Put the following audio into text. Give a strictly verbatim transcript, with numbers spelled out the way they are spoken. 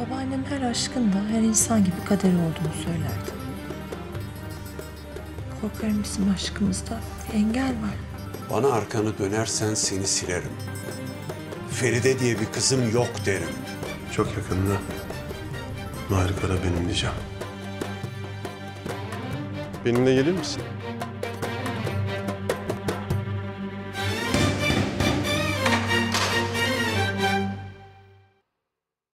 Babaannem her aşkın da her insan gibi kaderi olduğunu söylerdi. Korkarım bizim aşkımızda bir engel var. Bana arkanı dönersen seni silerim. Feride diye bir kızım yok derim. Çok yakında Mahir Kara benim diyeceğim. Benimle gelir misin?